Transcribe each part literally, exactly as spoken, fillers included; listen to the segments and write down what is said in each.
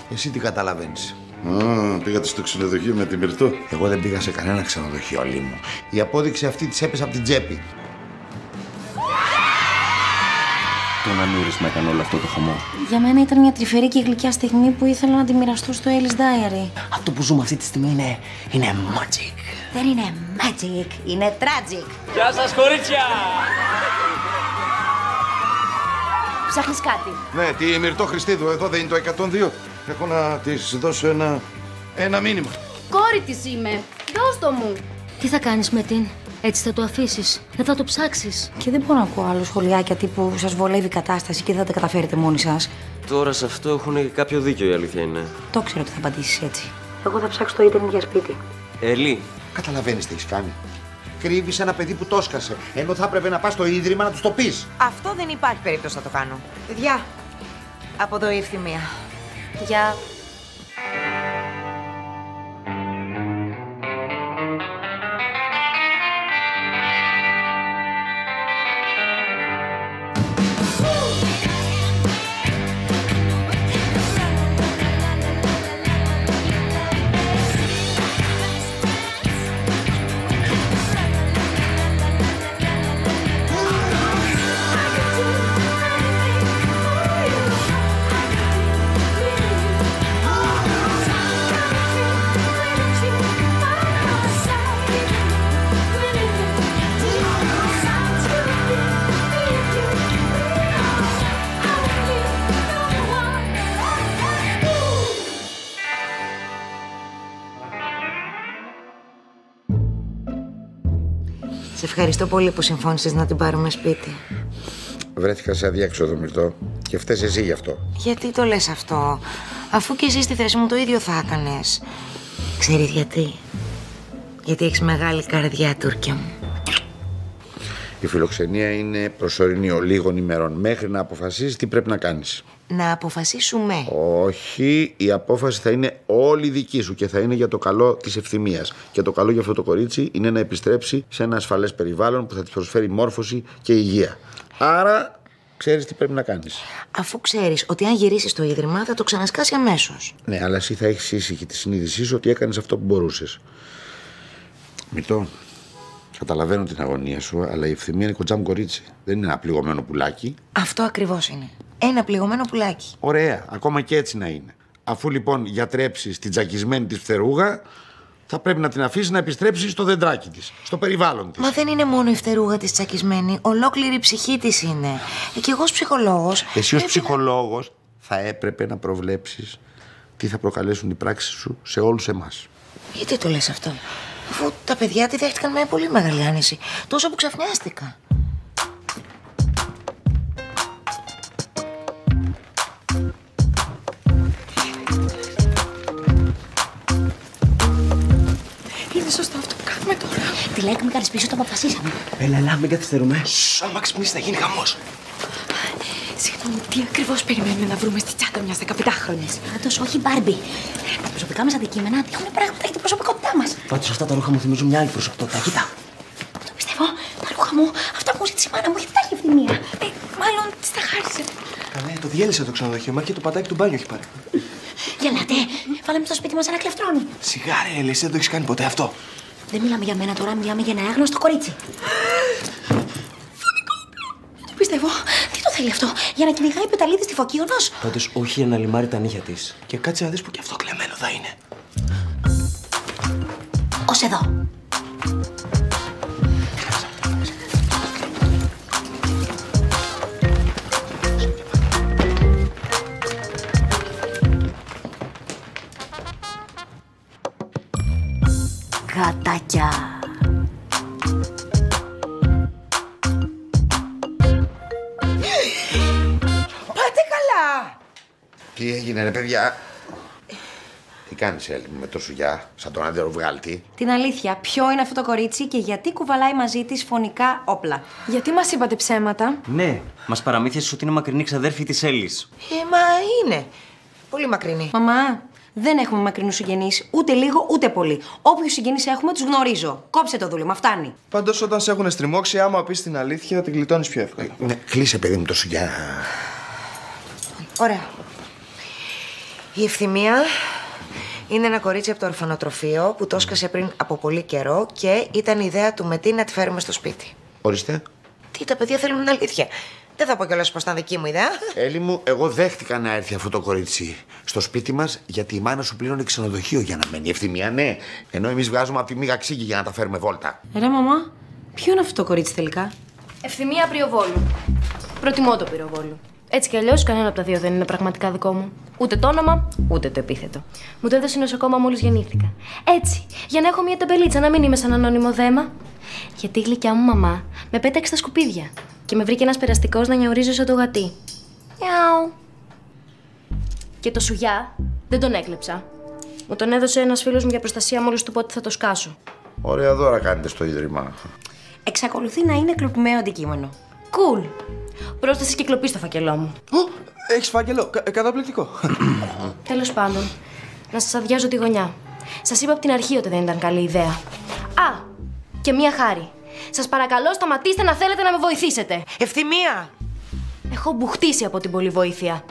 Εσύ τι καταλαβαίνεις? Α, πήγατε στο ξενοδοχείο με τη Μυρτώ. Εγώ δεν πήγα σε κανένα ξενοδοχείο, Αλή μου. Η απόδειξη αυτή της έπεσε από την τσέπη. Το ανούρισμα έκανε όλο αυτό το χαμό. Για μένα ήταν μια τρυφερή και γλυκιά στιγμή που ήθελα να τη μοιραστώ στο Ellie's Diary. Αυτό που ζούμε αυτή τη στιγμή είναι, είναι magic. Δεν είναι magic, είναι tragic. Γεια σας, κορίτσια! Ψάχνεις κάτι? Ναι, τη Μυρτώ Χριστίδου, εδώ δεν είναι το εκατόν δύο. Έχω να της δώσω ένα, ένα μήνυμα. Κόρη της είμαι. Δώσ' το μου. Τι θα κάνεις με την? Έτσι θα το αφήσεις? Δεν θα το ψάξεις? Και δεν μπορώ να ακούω άλλο σχολιάκια τύπου σας βολεύει η κατάσταση και δεν θα τα καταφέρετε μόνοι σας. Τώρα σε αυτό έχουν κάποιο δίκιο, η αλήθεια είναι. Το ξέρω ότι θα απαντήσεις έτσι. Εγώ θα ψάξω το ίντερνετ για σπίτι. Ελί. Καταλαβαίνεις τι έχεις κάνει? Κρύβεις ένα παιδί που το έσκασε, ενώ θα έπρεπε να πας στο ίδρυμα να τους το πεις. Αυτό δεν υπάρχει περίπτωση να το κάνω. Παιδιά, από εδώ η Ευθυμία. Γεια. Σε ευχαριστώ πολύ που συμφώνησες να την πάρουμε σπίτι. Βρέθηκα σε αδιέξοδο, Μυρτώ, και φταίς εσύ γι' αυτό. Γιατί το λες αυτό, αφού και εσύ στη θέση μου το ίδιο θα έκανες? Ξέρεις γιατί? Γιατί έχεις μεγάλη καρδιά, Τούρκια μου. Η φιλοξενία είναι προσωρινή ολίγων ημερών, μέχρι να αποφασίσεις τι πρέπει να κάνεις. Να αποφασίσουμε. Όχι, η απόφαση θα είναι όλη δική σου και θα είναι για το καλό της Ευθυμίας. Και το καλό για αυτό το κορίτσι είναι να επιστρέψει σε ένα ασφαλές περιβάλλον που θα της προσφέρει μόρφωση και υγεία. Άρα, ξέρεις τι πρέπει να κάνεις. Αφού ξέρεις ότι αν γυρίσεις στο ίδρυμα θα το ξανασκάσει αμέσως. Ναι, αλλά εσύ θα έχεις ήσυχη τη συνείδησή σου ότι έκανες αυτό που μπορούσες. Μυρτώ, καταλαβαίνω την αγωνία σου, αλλά η Ευθυμία είναι κοντζάμ κορίτσι. Δεν είναι ένα πληγωμένο πουλάκι. Αυτό ακριβώς είναι. Ένα πληγωμένο πουλάκι. Ωραία, ακόμα και έτσι να είναι. Αφού λοιπόν γιατρέψεις την τσακισμένη της φτερούγα, θα πρέπει να την αφήσεις να επιστρέψει στο δεντράκι της, στο περιβάλλον της. Μα δεν είναι μόνο η φτερούγα της τσακισμένη, ολόκληρη η ψυχή της είναι. Ε, και εγώ ως ψυχολόγος. Εσύ ως ψυχολόγος θα έπρεπε να προβλέψεις τι θα προκαλέσουν οι πράξεις σου σε όλους εμάς. Γιατί το λες αυτό, αφού τα παιδιά τη δέχτηκαν με πολύ μεγάλη άνεση, τόσο που ξαφνιάστηκα. Είναι σωστό αυτό που κάνουμε τώρα? Τι λέμε, κάνεις πίσω, το αποφασίσαμε. Έλα, έλα, μην καθυστερούμε. Αν μ' ξυπνήσει θα γίνει χαμός. Συγγνώμη, τι ακριβώς περιμένουμε να βρούμε στη τσάντα μιας δεκαπεντάχρονης? Άντως, όχι Μπάρμπι. Τα προσωπικά μας αντικείμενα έχουν πράγματα για την προσωπικότητά μας. Πάντως αυτά τα ρούχα μου θυμίζουν μια άλλη προσωπικότητα. Κοίτα. Το πιστεύω. Τα ρούχα μου, αυτά που μου ζήτησε η μάνα μου, γιατί τα έχει Ευθυμία. Ε, μάλλον της τα χάρισε. Καλέ, το διέλυσε το ξενοδοχείο, μα και το πατάκι του μπάνιου έχει πάρει. Γελάτε, βάλαμε στο σπίτι μας ένα κλεφτρόνι. Σιγά ρε, Έλλη, εσύ δεν το έχεις κάνει ποτέ αυτό. Δεν μιλάμε για μένα τώρα, μιλάμε για ένα άγνωστο κορίτσι. Δεν το πιστεύω. Τι το θέλει αυτό, για να κυνηγάει πεταλίδι στη Φωκίωνος? Πάντως όχι για να λιμάρει τα νύχια της. Και κάτσε να δεις που και αυτό κλεμμένο θα είναι. Ως εδώ. Γατάκια. Πάτε καλά! Τι έγινε ρε παιδιά? Τι κάνεις Έλλη μου με το σουγιά, σαν τον αντεροβγάλτη? Την αλήθεια, ποιο είναι αυτό το κορίτσι και γιατί κουβαλάει μαζί της φωνικά όπλα? Γιατί μας είπατε ψέματα? Ναι, μας παραμύθιασες ότι είναι μακρινή ξαδέρφη της Έλλης. Ε, μα είναι. Πολύ μακρινή. Μαμά, δεν έχουμε μακρινούς συγγενείς, ούτε λίγο ούτε πολύ. Όποιους συγγενείς έχουμε, τους γνωρίζω. Κόψε το δούλευμα, φτάνει. Πάντως όταν σε έχουν στριμώξει, άμα πεις την αλήθεια, την γλιτώνεις πιο εύκολα. Ναι, κλείσε παιδί μου το σουγιά. Ωραία. Η Ευθυμία είναι ένα κορίτσι από το ορφανοτροφείο που το έσκασε πριν από πολύ καιρό και ήταν η ιδέα του Μετή να τη φέρουμε στο σπίτι. Ορίστε. Τι, τα παιδιά θέλουν αλήθεια. Δεν θα πω κιόλας πως ήταν δική μου ιδέα. Έλλη μου, εγώ δέχτηκα να έρθει αυτό το κορίτσι στο σπίτι μας γιατί η μάνα σου πλήρωνε ξενοδοχείο για να μένει. Ευθυμία, ναι. Ενώ εμείς βγάζουμε από τη μίγα ξύγκη για να τα φέρουμε βόλτα. Ρε μαμά, ποιο είναι αυτό το κορίτσι τελικά? Ευθυμία Πριοβόλου. Προτιμώ το Πυροβόλου. Έτσι κι αλλιώς κανένα από τα δύο δεν είναι πραγματικά δικό μου. Ούτε το όνομα, ούτε το επίθετο. Μου το έδωσε η νοσοκόμα μόλις γεννήθηκα. Έτσι, για να έχω μια ταμπελίτσα, να μην είμαι σαν ανώνυμο δέμα. Γιατί η γλυκιά μου μαμά με πέταξε στα σκουπίδια και με βρήκε ένας περαστικός να νιαουρίζω σαν το γατί. Ιάου. Και το σουγιά δεν τον έκλεψα. Μου τον έδωσε ένας φίλος μου για προστασία μόλις του πω ότι θα το σκάσω. Ωραία δώρα κάνετε στο ίδρυμα. Εξακολουθεί να είναι κλοπημένο αντικείμενο. Κουλ. Cool. Πρόσθεση και κλοπή στο φακελό μου. Έχεις φάκελο. Κα, καταπληκτικό. Τέλος πάντων, να σας αδειάζω τη γωνιά. Σας είπα από την αρχή ότι δεν ήταν καλή ιδέα. Α, και μία χάρη. Σας παρακαλώ, σταματήστε να θέλετε να με βοηθήσετε. Ευθυμία! Έχω μπουχτίσει από την πολλή βοήθεια.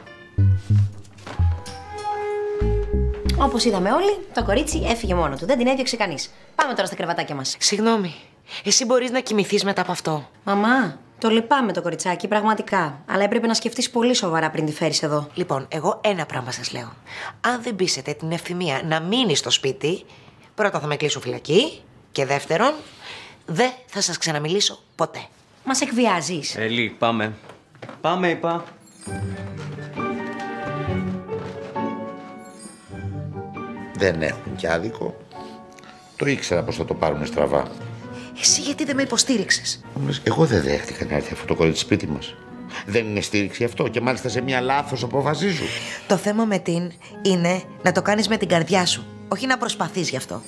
Όπως είδαμε όλοι, το κορίτσι έφυγε μόνο του. Δεν την έδιωξε κανείς. Πάμε τώρα στα κρεβατάκια μας. Συγγνώμη, εσύ μπορείς να κοιμηθείς μετά από αυτό? Μαμά, το λυπάμαι το κοριτσάκι, πραγματικά. Αλλά έπρεπε να σκεφτείς πολύ σοβαρά πριν τη φέρεις εδώ. Λοιπόν, εγώ ένα πράγμα σας λέω. Αν δεν πείσετε την Ευθυμία να μείνει στο σπίτι, πρώτα θα με κλείσω φυλακή και δεύτερον, δεν θα σας ξαναμιλήσω ποτέ. Μας εκβιάζεις. Έλλη, πάμε. Πάμε, είπα. Δεν έχουν κι άδικο. Το ήξερα πως θα το πάρουν στραβά. Εσύ γιατί δεν με υποστήριξες? Όμως εγώ δεν δέχτηκα να έρθει αυτό το κορίτσι σπίτι μας. Δεν είναι στήριξη αυτό και μάλιστα σε μια λάθος απόφασή σου. Το θέμα με την είναι να το κάνεις με την καρδιά σου, όχι να προσπαθείς γι' αυτό.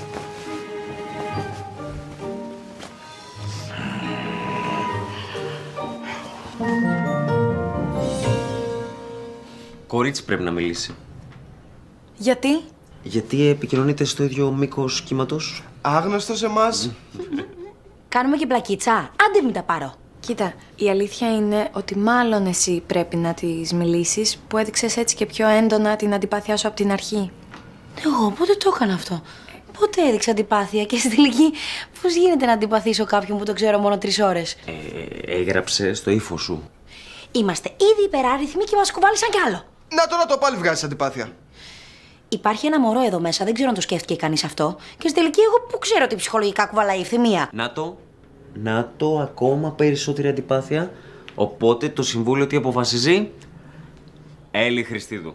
Κορίτσι πρέπει να μιλήσει. Γιατί? Γιατί επικοινωνείτε στο ίδιο μήκος κύματος. Άγνωστο σε εμάς. Κάνουμε και πλακίτσα. Άντε μην τα πάρω. Κοίτα, η αλήθεια είναι ότι μάλλον εσύ πρέπει να της μιλήσεις που έδειξες έτσι και πιο έντονα την αντιπάθειά σου από την αρχή. Εγώ πότε το έκανα αυτό? Πότε έδειξα αντιπάθεια και στη τελική πώς γίνεται να αντιπαθήσω κάποιον που το ξέρω μόνο τρεις ώρες? Ε, έγραψε στο ύφος σου. Είμαστε ήδη υπεράριθμοι και μας κουβάλισαν κι άλλο. Να το, να το, πάλι βγάζεις αντιπάθεια. Υπάρχει ένα μωρό εδώ μέσα, δεν ξέρω αν το σκέφτηκε κανείς αυτό. Και στη τελική, εγώ που ξέρω ότι ψυχολογικά κουβαλάει η Ευθυμία. Να το. Να το, ακόμα περισσότερη αντιπάθεια. Οπότε το συμβούλιο τι αποφασίζει? Έλλη Χριστίδου.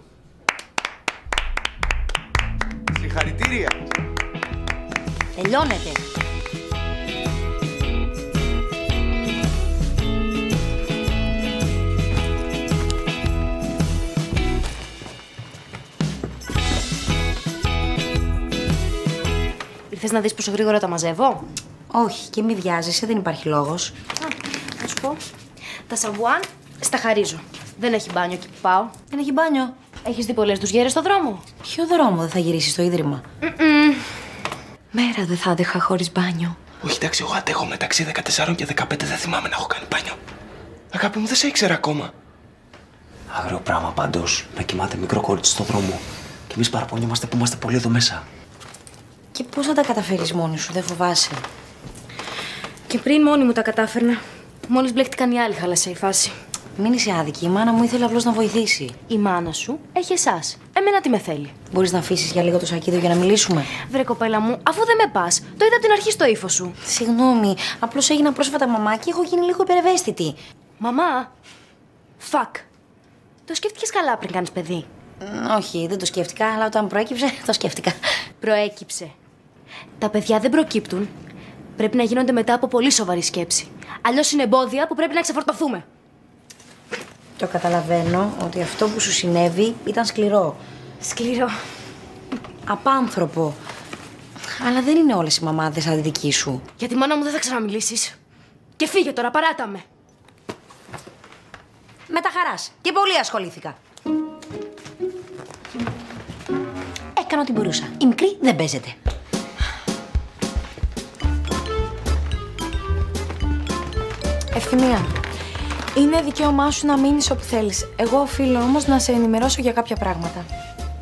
Συγχαρητήρια. Τελειώνεται. Ήρθες να δεις πόσο γρήγορα τα μαζεύω? Όχι, και μη βιάζεσαι, δεν υπάρχει λόγος. Α, να σου πω. Τα σαμπουάν στα χαρίζω. Δεν έχει μπάνιο εκεί που πάω. Δεν έχει μπάνιο. Έχεις δει πολλές ντουζιέρες στο δρόμο? Ποιο δρόμο δεν θα γυρίσει στο ίδρυμα? Mm-mm. Μέρα δεν θα άντεχα χωρίς μπάνιο. Όχι, εντάξει, εγώ αντέχω μεταξύ δεκατεσσάρων και δεκαπέντε, δεν θυμάμαι να έχω κάνει μπάνιο. Αγάπη μου, δεν σε ήξερα ακόμα. Άγριο πράγμα πάντως να κοιμάται μικρό κορίτσι στο δρόμο. Και εμείς παραπονιόμαστε που είμαστε πολύ εδώ μέσα. Και πώς θα τα καταφέρεις μόνη σου, δεν φοβάσαι? Και πριν μόνη μου τα κατάφερνα. Μόλις μπλέχτηκαν οι άλλοι, χάλασε η φάση. Μην είσαι άδικη, η μάνα μου ήθελε απλώς να βοηθήσει. Η μάνα σου έχει εσάς. Εμένα τι με θέλει? Μπορείς να αφήσεις για λίγο το σακίδιο για να μιλήσουμε? Βρε κοπέλα μου, αφού δεν με πας, το είδα από την αρχή στο ύφος σου. Συγγνώμη, απλώς έγινα πρόσφατα μαμά και έχω γίνει λίγο υπερευαίσθητη. Μαμά. Φακ. Το σκέφτηκες καλά πριν κάνεις παιδί? Mm, όχι, δεν το σκέφτηκα, αλλά όταν προέκυψε, το σκέφτηκα. Προέκυψε. Τα παιδιά δεν προκύπτουν. Πρέπει να γίνονται μετά από πολύ σοβαρή σκέψη. Αλλιώς είναι εμπόδια που πρέπει να ξεφορτωθούμε. Το καταλαβαίνω ότι αυτό που σου συνέβη ήταν σκληρό. Σκληρό. Απάνθρωπο. Αλλά δεν είναι όλες οι μαμάδες σαν τη δική σου. Για τη μάνα μου δεν θα ξαναμιλήσεις. Και φύγε τώρα, παράτα με. Με τα χαράς. Και πολύ ασχολήθηκα. Έκανα ό,τι μπορούσα. Η μικρή δεν παίζεται. Ευθυμία. Είναι δικαίωμά σου να μείνεις όπου θέλεις. Εγώ οφείλω όμως να σε ενημερώσω για κάποια πράγματα.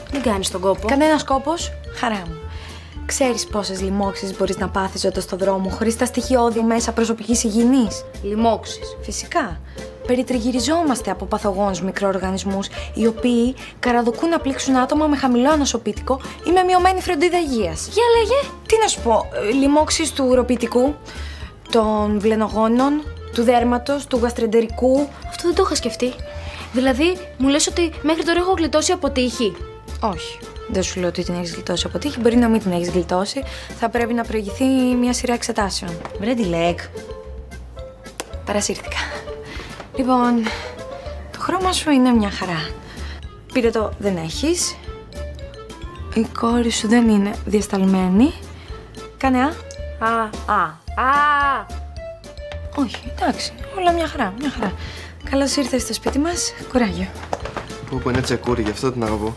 Μην κάνεις τον κόπο. Κανένας κόπος, χαρά μου. Ξέρεις πόσες λοιμώξεις μπορείς να πάθεις ζώντας στο δρόμο χωρίς τα στοιχειώδη μέσα προσωπικής υγιεινής? Λοιμώξεις. Φυσικά. Περιτριγυριζόμαστε από παθογόνους μικροοργανισμούς οι οποίοι καραδοκούν να πλήξουν άτομα με χαμηλό ανοσοποιητικό ή με μειωμένη φροντίδα υγείας. Για λέγε. Τι να σου πω, ε, λοιμώξεις του ουροπιτικού, των βλενογόνων, του δέρματος, του γαστρεντερικού. Αυτό δεν το είχα σκεφτεί. Δηλαδή, μου λες ότι μέχρι τώρα έχω γλιτώσει από τύχη. Όχι. Δεν σου λέω ότι την έχεις γλιτώσει από τύχη, μπορεί να μην την έχεις γλιτώσει. Θα πρέπει να προηγηθεί μια σειρά εξετάσεων. Βρέντι Λέκ. Παρασύρθηκα. Λοιπόν, το χρώμα σου είναι μια χαρά. Πήρε το δεν έχεις. Η κόρη σου δεν είναι διασταλμένη. Κάνε α. Α, α, α. Όχι, εντάξει, όλα μια χαρά, μια χαρά. Καλώς ήρθες στο σπίτι μας. Κουράγιο. Πού που είναι τσεκούρι, γι' αυτό την αγαπώ.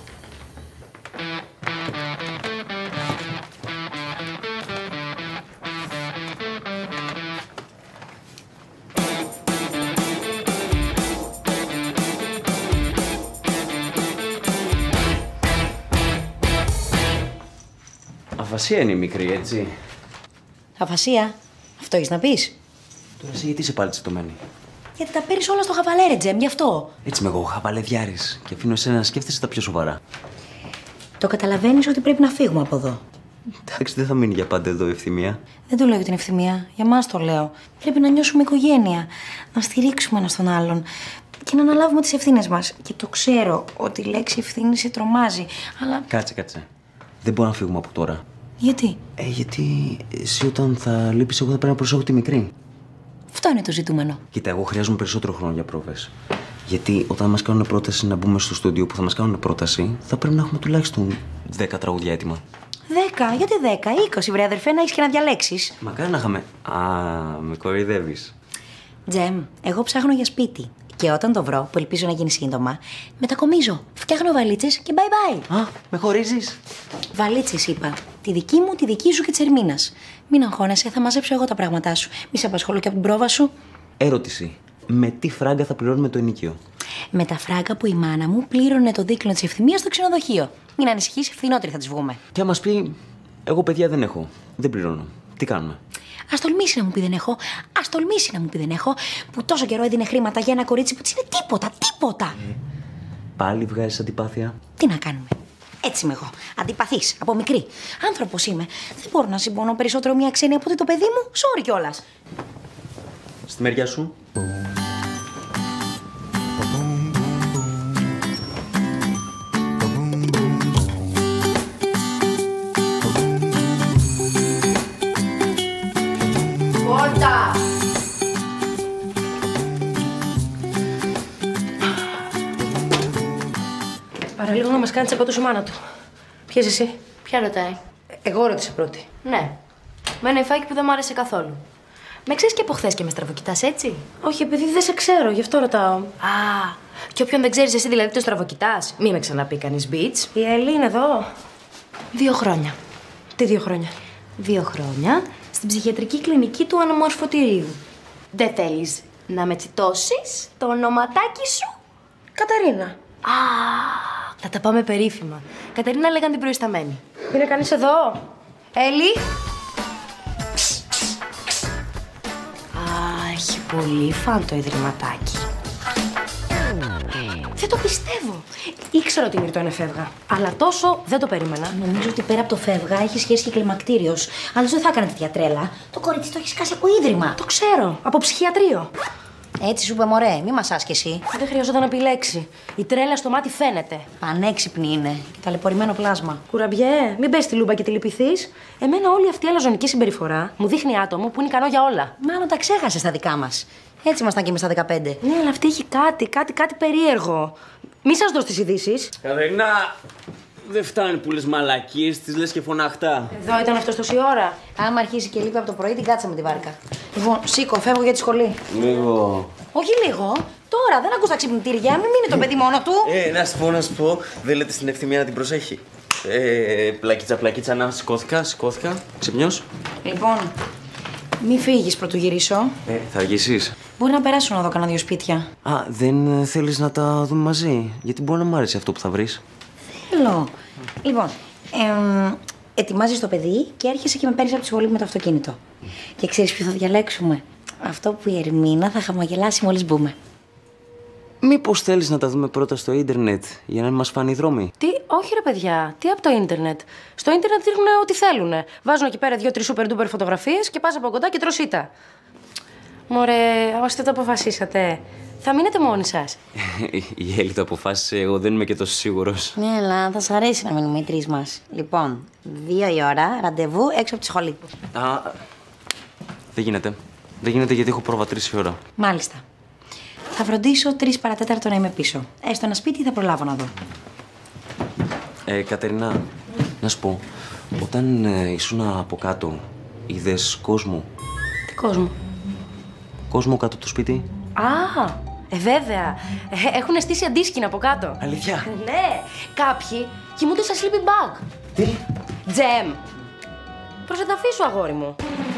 Αφασία είναι η μικρή, έτσι. Αφασία. Αυτό έχεις να πεις? Τώρα εσύ γιατί είσαι πάλι τσιτωμένη? Γιατί τα παίρνεις όλα στο χαβαλέ, ρε Τζέμ, γι' αυτό. Έτσι είμαι εγώ, χαβαλεδιάρης. Και αφήνω εσένα να σκέφτεσαι τα πιο σοβαρά. Το καταλαβαίνεις ότι πρέπει να φύγουμε από εδώ. Εντάξει, δεν θα μείνει για πάντα εδώ η ευθυμία. Δεν το λέω για την ευθυμία. Για μας το λέω. Πρέπει να νιώσουμε οικογένεια. Να στηρίξουμε ένα τον άλλον. Και να αναλάβουμε τις ευθύνες μας. Και το ξέρω ότι η λέξη ευθύνη σε τρομάζει. Αλλά. Κάτσε, κάτσε. Δεν μπορώ να φύγουμε από τώρα. Γιατί? Ε, γιατί εσύ όταν θα λείπεις, εγώ θα πρέπει να προσέχω τη μικρή. Αυτό είναι το ζητούμενο. Κοίτα, εγώ χρειάζομαι περισσότερο χρόνο για πρόβες. Γιατί όταν μας κάνουν πρόταση να μπούμε στο στούντιο που θα μας κάνουν πρόταση, θα πρέπει να έχουμε τουλάχιστον δέκα τραγούδια έτοιμα. Δέκα, γιατί δέκα, είκοσι, βρε αδερφέ, να έχεις και να διαλέξεις. Μακάρι να είχαμε. Α, με κοροϊδεύεις. Τζεμ, εγώ ψάχνω για σπίτι. Και όταν το βρω, που ελπίζω να γίνει σύντομα, μετακομίζω. Φτιάχνω βαλίτσες και bye bye. Α, με χωρίζεις? Βαλίτσες είπα. Τη δική μου, τη δική σου και τη Ερμήνας. Μην αγχώνεσαι, θα μαζέψω εγώ τα πράγματά σου. Μη σε απασχολώ και από την πρόβα σου. Ερώτηση. Με τι φράγκα θα πληρώνουμε το ενοίκιο? Με τα φράγκα που η μάνα μου πλήρωνε το δίκλινο της ευθυμίας στο ξενοδοχείο. Μην ανησυχείς, φθηνότεροι θα τις βγούμε. Και αν μας πει, εγώ παιδιά δεν έχω. Δεν πληρώνω. Τι κάνουμε? Ας τολμήσει να μου πει δεν έχω. Ας τολμήσει να μου πει δεν έχω. Που τόσο καιρό έδινε χρήματα για ένα κορίτσι που της είναι τίποτα, τίποτα. Ε, πάλι βγάζεις αντιπάθεια? Τι να κάνουμε. Έτσι είμαι εγώ. Αντιπαθής, από μικρή. Άνθρωπος είμαι. Δεν μπορώ να συμπονώ περισσότερο μια ξένη από ότι το παιδί μου. Sorry κιόλας. Στη μεριά σου. Πόρτα! Παραλίγο να μας κάνει από του μάνα του. Ποιες εσύ? Ποια ρωτάει? Εγώ ρώτησα πρώτη. Ναι. Με ένα υφάκι που δεν μου άρεσε καθόλου. Με ξέρεις και από χθες και με στραβοκοιτάς, έτσι? Όχι, επειδή δεν σε ξέρω, γι' αυτό ρωτάω. Α, και όποιον δεν ξέρεις εσύ δηλαδή το στραβοκοιτάς. Μη με ξαναπεί κανείς bitch. Η Έλλη είναι εδώ. Δύο χρόνια. Τι δύο χρόνια? Δύο χρόνια στην ψυχιατρική κλινική του αναμορφωτηρίου. Δεν θέλεις να με τσιτώσεις το ονοματάκι σου? Καταρίνα. Α, θα τα πάμε περίφημα. Κατερίνα λέγαν την προϊσταμένη. Είναι κανείς εδώ? Έλλη. Α, έχει πολύ φαν το ιδρυματάκι. Δεν το πιστεύω. Ήξερα ότι η Μυρτώ φεύγα. Αλλά τόσο δεν το περίμενα. Νομίζω ότι πέρα από το φεύγα έχει σχέση και κλιμακτήριος. Αλλιώς δεν θα έκανε τέτοια τρέλα. Το κορίτσι το έχει σκάσει από ίδρυμα. Το ξέρω. Από ψυχιατρίο. Έτσι σου είπε, μωρέ, μη μας άσκηση. Δεν χρειαζόταν να επιλέξει. Η τρέλα στο μάτι φαίνεται. Πανέξυπνη είναι. Και ταλαιπωρημένο πλάσμα. Κουραμπιέ, μην πες τη λούμπα και τη λυπηθείς. Εμένα όλη αυτή η αλαζονική συμπεριφορά μου δείχνει άτομο που είναι ικανό για όλα. Μάλλον τα ξέχασε στα δικά μας. Έτσι ήμασταν και εμείς στα δεκαπέντε. Ναι, αλλά αυτή έχει κάτι, κάτι, κάτι περίεργο. Μη σας δώσω τις ειδήσεις. Κατερίνα, δεν φτάνει που λες μαλακίες, τις λες και φωναχτά. Εδώ ήταν αυτός τόση ώρα. Άμα αρχίσει και λίγο από το πρωί, την κάτσαμε τη βάρκα. Λοιπόν, σήκω, φεύγω για τη σχολή. Λίγο. Όχι λίγο. Τώρα, δεν ακούς τα ξυπνητήρια, μην μείνει το παιδί μόνο του. Ε, να σου πω, να σου πω, δεν λέτε στην ευθυμία να την προσέχει. Ε, πλακίτσα, πλακίτσα, να σηκώθηκα, σηκώθηκα. Ξυπνιός. Λοιπόν, μη φύγεις πρωτού γυρίσω. Ε, θα αργήσεις. Μπορεί να περάσουν εδώ κανένα δύο σπίτια. Α, δεν θέλεις να τα δούμε μαζί, γιατί μπορεί να μ' άρεσε αυτό που θα βρεις. άλλο. Λοιπόν, εμ, ετοιμάζεις το παιδί και έρχεσαι και με παίρνεις από τη σχολή με το αυτοκίνητο. Και ξέρεις ποιο θα διαλέξουμε? Αυτό που η Ερμίνα θα χαμογελάσει μόλις μπούμε. Μήπως θέλεις να τα δούμε πρώτα στο ίντερνετ για να μην μας φανεί οι δρόμοι? Τι, όχι ρε παιδιά, τι από το ίντερνετ. Στο ίντερνετ δείχνουν ό,τι θέλουν. Βάζουν εκεί πέρα δύο-τρεις σούπερ ντούπερ φωτογραφίες και πας από κοντά και τρως ήττα. Μωρέ, ώστε το αποφασίσατε. Θα μείνετε μόνοι σας? Η Έλλη το αποφάσισε, εγώ δεν είμαι και τόσο σίγουρος. Ναι, αλλά θα σ' αρέσει να μείνουμε οι τρεις μας. Λοιπόν, δύο η ώρα, ραντεβού έξω από τη σχολή. Α, δεν γίνεται. Δεν γίνεται γιατί έχω πρόβα τρεις η ώρα. Μάλιστα. Θα φροντίσω τρεις παρατέταρτο να είμαι πίσω. Έστω ένα σπίτι θα προλάβω να δω. Ε, Κατερινά, να σου πω, όταν ε, ήσουν από κάτω, είδες κόσμο? Τι κόσμο? Κόσμο κάτω από το σπίτι? Α, ε, βέβαια. Ε, έχουν στήσει αντίσκηνα από κάτω. Αλήθεια? Ναι, κάποιοι κοιμούνται στα sleeping bag. Τι? Τζεμ. Προσεταφίσου, αγόρι μου.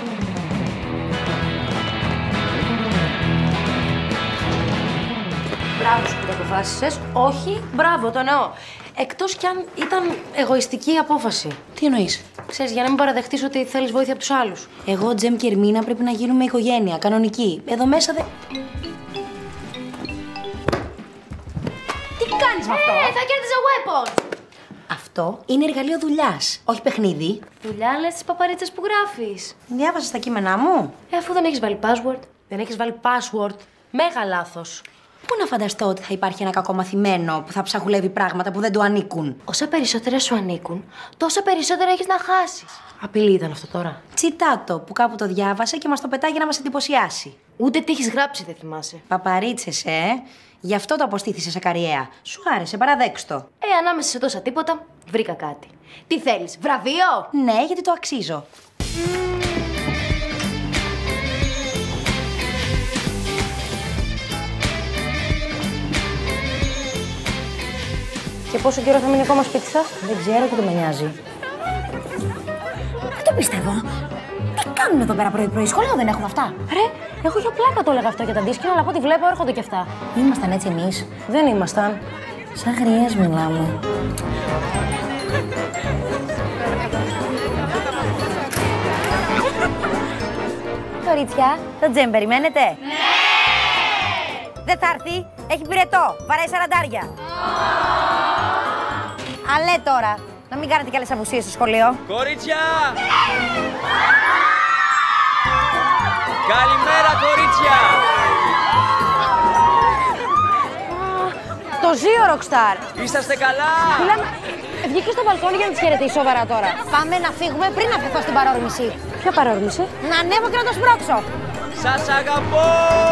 Μπράβο σου που το αποφάσισες. Όχι, μπράβο, το εννοώ. Εκτός κι αν ήταν εγωιστική η απόφαση. Τι εννοείς? Ξέρεις, για να μην παραδεχτείς ότι θέλεις βοήθεια από τους άλλους. Εγώ, Τζεμ και Ερμίνα πρέπει να γίνουμε οικογένεια, κανονική. Εδώ μέσα δεν. Τι κάνεις με αυτό? Ε, θα κέρδιζα weapon! Αυτό είναι εργαλείο δουλειάς, όχι παιχνίδι. Δουλειά λες τις παπαρίτσες που γράφεις. Διάβασες τα κείμενά μου? Ε, αφού δεν έχεις βάλει password. Δεν έχεις βάλει password. Μέγα λάθος. Πού να φανταστώ ότι θα υπάρχει ένα κακομαθημένο που θα ψαχουλεύει πράγματα που δεν του ανήκουν. Όσα περισσότερα σου ανήκουν, τόσα περισσότερα έχεις να χάσεις. Απειλή ήταν αυτό τώρα. Τσιτάτο που κάπου το διάβασε και μας το πετάει για να μας εντυπωσιάσει. Ούτε τι έχεις γράψει δεν θυμάσαι. Παπαρίτσες, ε. Γι' αυτό το αποστήθησε σε καριέα. Σου άρεσε, παραδέξ' το. Ε, ανάμεσα σε τόσα τίποτα, βρήκα κάτι. Τι θέλεις, βραβείο? Ναι, γιατί το αξίζω. Και πόσο καιρό θα μείνει ακόμα σπίτι σας? Δεν ξέρω και το με νοιάζει. Δεν το πιστεύω. Τι κάνουν εδώ πέρα πρωί-πρωί, σχολείο δεν έχουμε αυτά. Ρε, εγώ για πλάκα το έλεγα αυτό για τα αντίσκηνα, αλλά από ό,τι βλέπω έρχονται και αυτά. Ήμασταν έτσι εμείς. Δεν ήμασταν. Σαν γριές μιλάμε. Κορίτσια, το Τζεμ περιμένετε? Ναι! Δεν θα έρθει, έχει πυρετό, βαράει σαραντάρια. Αλέ τώρα, να μην κάνετε κι άλλες απουσίες στο σχολείο. Κορίτσια! Καλημέρα, κορίτσια! Το ζύο, Rockstar! Είσαστε καλά! Μιλάμε, βγήκε στο μπαλκόνι για να τις χαιρετήσω σοβαρά τώρα. Πάμε να φύγουμε πριν να φεθώ στην παρόρμηση. Ποια παρόρμηση? Να ανέβω και να το σπρώξω. Σας αγαπώ!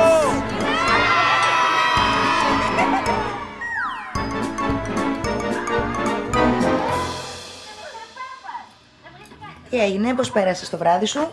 Τι έγινε, πώς πέρασες το βράδυ σου?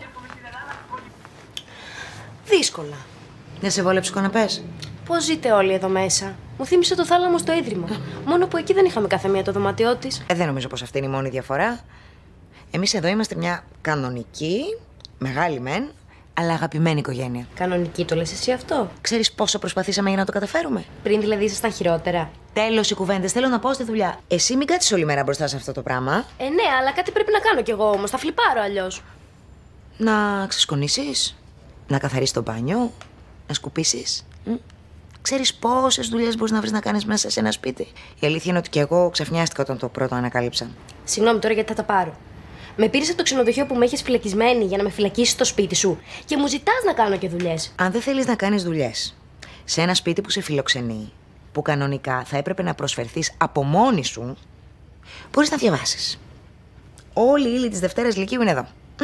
Δύσκολα. Δεν σε βόλεψε ο καναπές? Πώς ζείτε όλοι εδώ μέσα. Μου θύμισε το θάλαμο στο ίδρυμα. Μόνο που εκεί δεν είχαμε κάθε μία το δωμάτιό της. Ε, δεν νομίζω πως αυτή είναι η μόνη διαφορά. Εμείς εδώ είμαστε μια κανονική, μεγάλη μεν, αλλά αγαπημένη οικογένεια. Κανονική το λες εσύ αυτό? Ξέρεις πόσο προσπαθήσαμε για να το καταφέρουμε? Πριν δηλαδή ήσασταν χειρότερα. Τέλος οι κουβέντες, θέλω να πάω στη δουλειά. Εσύ μην κάτσεις όλη μέρα μπροστά σε αυτό το πράγμα. Ε, ναι, αλλά κάτι πρέπει να κάνω κι εγώ όμως. Θα φλιπάρω αλλιώς. Να ξεσκονίσεις, να καθαρίσεις το μπάνιο, να σκουπίσεις. Μ? Ξέρεις πόσες δουλειές μπορείς να βρεις να κάνεις μέσα σε ένα σπίτι? Η αλήθεια είναι ότι κι εγώ ξαφνιάστηκα όταν το πρώτο ανακάλυψα. Συγγνώμη τώρα γιατί θα τα πάρω. Με πήρες από το ξενοδοχείο που με έχεις φυλακισμένη για να με φυλακίσεις στο σπίτι σου και μου ζητάς να κάνω και δουλειές. Αν δεν θέλεις να κάνεις δουλειές σε ένα σπίτι που σε φιλοξενεί, που κανονικά θα έπρεπε να προσφερθείς από μόνη σου, μπορείς να διαβάσεις. Όλη η ύλη της Δευτέρας Λυκείου είναι εδώ. Μ?